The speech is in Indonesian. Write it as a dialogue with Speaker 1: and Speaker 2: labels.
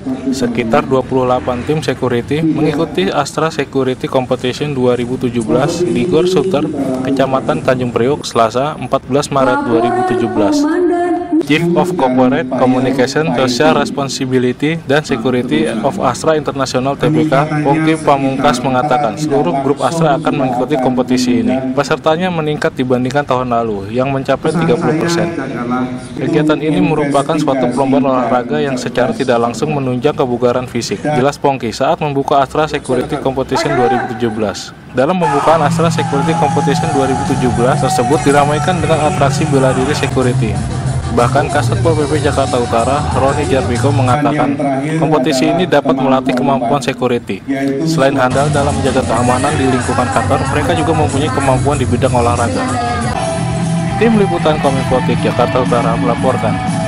Speaker 1: Sekitar 28 tim security mengikuti Astra Security Competition 2017 di Gor Suter, Kecamatan Tanjung Priok, Selasa 14 Maret 2017. Chief of Corporate Communication, Social Responsibility, dan Security of Astra International Tbk, Oki Pamungkas mengatakan seluruh grup Astra akan mengikuti kompetisi ini. Pesertanya meningkat dibandingkan tahun lalu, yang mencapai 30%. Kegiatan ini merupakan suatu perlombaan olahraga yang secara tidak langsung menunjang kebugaran fisik. Jelas Pongki saat membuka Astra Security Competition 2017. Dalam pembukaan Astra Security Competition 2017 tersebut diramaikan dengan atraksi bela diri security. Bahkan Kasatpol PP Jakarta Utara, Roni Jarbiko mengatakan kompetisi ini dapat melatih kemampuan security. Selain handal dalam menjaga keamanan di lingkungan kantor, mereka juga mempunyai kemampuan di bidang olahraga. Tim Liputan Kominfotik Jakarta Utara melaporkan.